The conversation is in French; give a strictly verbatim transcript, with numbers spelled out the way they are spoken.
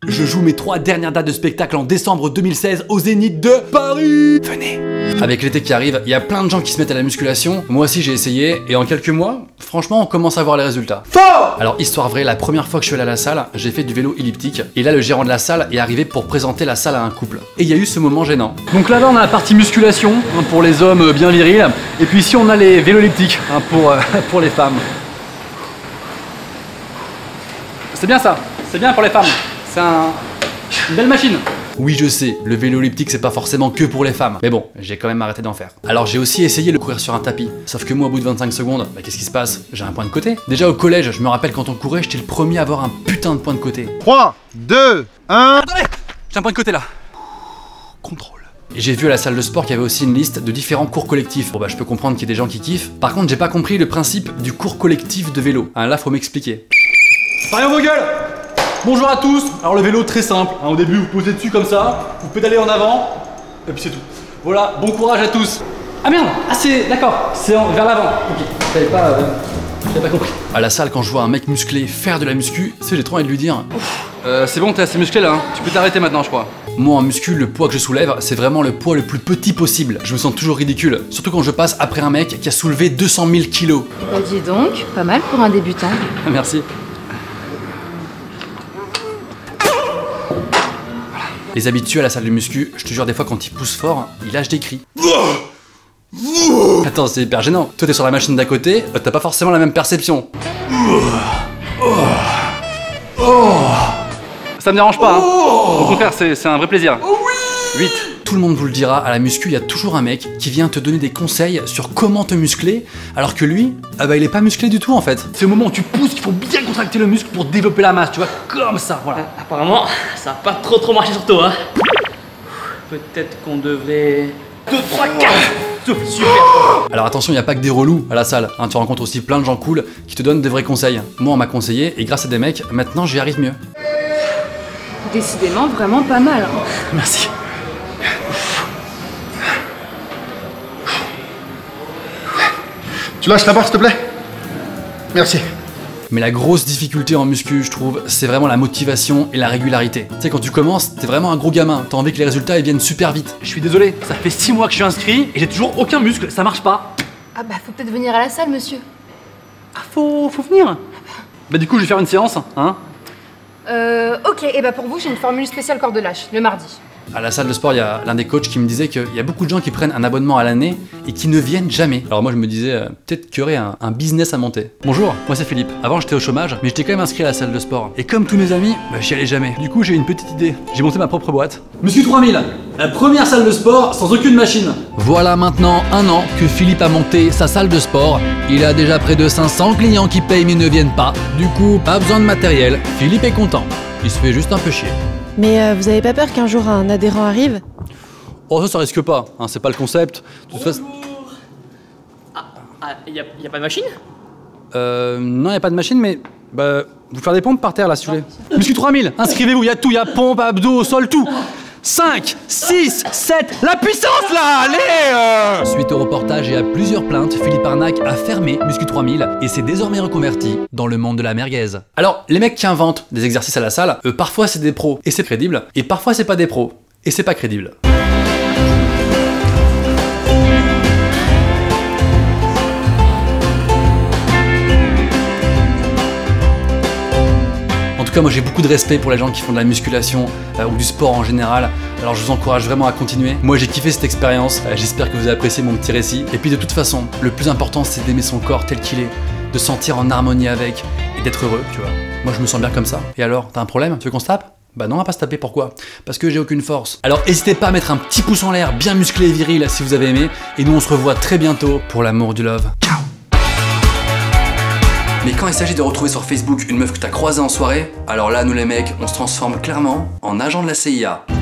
Je joue mes trois dernières dates de spectacle en décembre deux mille seize au Zénith de Paris. Venez. Avec l'été qui arrive, il y a plein de gens qui se mettent à la musculation. Moi aussi j'ai essayé et en quelques mois, franchement on commence à voir les résultats. Faux. Alors histoire vraie, la première fois que je suis allé à la salle, j'ai fait du vélo elliptique. Et là le gérant de la salle est arrivé pour présenter la salle à un couple. Et il y a eu ce moment gênant. Donc là-bas on a la partie musculation hein, pour les hommes bien virils. Et puis ici on a les vélos elliptiques hein, pour, euh, pour les femmes. C'est bien ça, c'est bien pour les femmes. C'est un... une belle machine. Oui je sais, le vélo elliptique c'est pas forcément que pour les femmes. Mais bon, j'ai quand même arrêté d'en faire. Alors j'ai aussi essayé de courir sur un tapis. Sauf que moi au bout de vingt-cinq secondes, bah qu'est-ce qui se passe? J'ai un point de côté. Déjà au collège, je me rappelle quand on courait, j'étais le premier à avoir un putain de point de côté. trois, deux, un... Attendez, j'ai un point de côté là. Contrôle. Et j'ai vu à la salle de sport qu'il y avait aussi une liste de différents cours collectifs. Bon bah je peux comprendre qu'il y ait des gens qui kiffent. Par contre j'ai pas compris le principe du cours collectif de vélo. Hein, là faut m'expliquer. Parlez vos gueules. Bonjour à tous. Alors le vélo très simple, hein, au début vous posez dessus comme ça, vous pédalez en avant, et puis c'est tout. Voilà, bon courage à tous. Ah merde, ah c'est, d'accord, c'est vers l'avant. Ok, j'avais pas, euh, j'avais pas compris. À la salle quand je vois un mec musclé faire de la muscu, tu sais j'ai trop envie de lui dire euh, c'est bon t'es assez musclé là, hein. Tu peux t'arrêter maintenant je crois. Moi en muscu, le poids que je soulève, c'est vraiment le poids le plus petit possible. Je me sens toujours ridicule, surtout quand je passe après un mec qui a soulevé deux cent mille kilos. Bah dis donc, pas mal pour un débutant. Merci. Les habitués à la salle de muscu, je te jure des fois quand ils poussent fort, ils lâchent des cris. Attends, c'est hyper gênant. Toi t'es sur la machine d'à côté, t'as pas forcément la même perception. Ça me dérange pas, hein. Au contraire, c'est un vrai plaisir. huit. Tout le monde vous le dira, à la muscu, il y a toujours un mec qui vient te donner des conseils sur comment te muscler, alors que lui, ah bah il est pas musclé du tout en fait. C'est au moment où tu pousses qu'il faut bien contracter le muscle pour développer la masse, tu vois, comme ça, voilà. Euh, apparemment, ça a pas trop trop marché sur toi, hein. Peut-être qu'on devrait... deux, trois, quatre. Super. Alors attention, il n'y a pas que des relous à la salle, hein, tu rencontres aussi plein de gens cool qui te donnent des vrais conseils. Moi on m'a conseillé, et grâce à des mecs, maintenant j'y arrive mieux. Décidément vraiment pas mal. Hein. Merci. Tu lâches la barre s'il te plaît? Merci. Mais la grosse difficulté en muscu, je trouve, c'est vraiment la motivation et la régularité. Tu sais, quand tu commences, t'es vraiment un gros gamin, t'as envie que les résultats ils viennent super vite. Je suis désolé, ça fait six mois que je suis inscrit et j'ai toujours aucun muscle, ça marche pas. Ah bah faut peut-être venir à la salle monsieur. Ah faut, faut venir. Bah du coup je vais faire une séance, hein. Euh, ok, et bah pour vous j'ai une formule spéciale corde de lâche, le mardi. À la salle de sport, il y a l'un des coachs qui me disait qu'il y a beaucoup de gens qui prennent un abonnement à l'année et qui ne viennent jamais. Alors moi je me disais, euh, peut-être qu'il y aurait un, un business à monter. Bonjour, moi c'est Philippe. Avant j'étais au chômage, mais j'étais quand même inscrit à la salle de sport. Et comme tous mes amis, bah, j'y allais jamais. Du coup j'ai une petite idée. J'ai monté ma propre boîte. Muscu trois mille, la première salle de sport sans aucune machine. Voilà maintenant un an que Philippe a monté sa salle de sport. Il a déjà près de cinq cents clients qui payent mais ne viennent pas. Du coup, pas besoin de matériel. Philippe est content. Il se fait juste un peu chier. Mais euh, vous avez pas peur qu'un jour un adhérent arrive? Oh ça ça risque pas, hein, c'est pas le concept. De toute façon... Ah, ah y, a, y a pas de machine? Euh... Non y a pas de machine mais... Bah... Vous faire des pompes par terre là si vous voulez. Muscu trois mille, inscrivez-vous, y a tout, y a pompe, abdos, sol, tout. cinq, six, sept, la puissance là, allez euh Suite au reportage et à plusieurs plaintes, Philippe Arnac a fermé Muscu trois mille et s'est désormais reconverti dans le monde de la merguez. Alors, les mecs qui inventent des exercices à la salle, euh, parfois c'est des pros et c'est crédible, et parfois c'est pas des pros et c'est pas crédible. En tout cas, moi j'ai beaucoup de respect pour les gens qui font de la musculation euh, ou du sport en général. Alors je vous encourage vraiment à continuer. Moi j'ai kiffé cette expérience, euh, j'espère que vous avez apprécié mon petit récit. Et puis de toute façon, le plus important c'est d'aimer son corps tel qu'il est, de se sentir en harmonie avec et d'être heureux, tu vois. Moi je me sens bien comme ça. Et alors, t'as un problème? Tu veux qu'on se tape? Bah non, on va pas se taper, pourquoi? Parce que j'ai aucune force. Alors n'hésitez pas à mettre un petit pouce en l'air, bien musclé et viril si vous avez aimé. Et nous on se revoit très bientôt pour l'amour du love. Ciao. Mais quand il s'agit de retrouver sur Facebook une meuf que t'as croisée en soirée, alors là, nous les mecs, on se transforme clairement en agent de la C I A.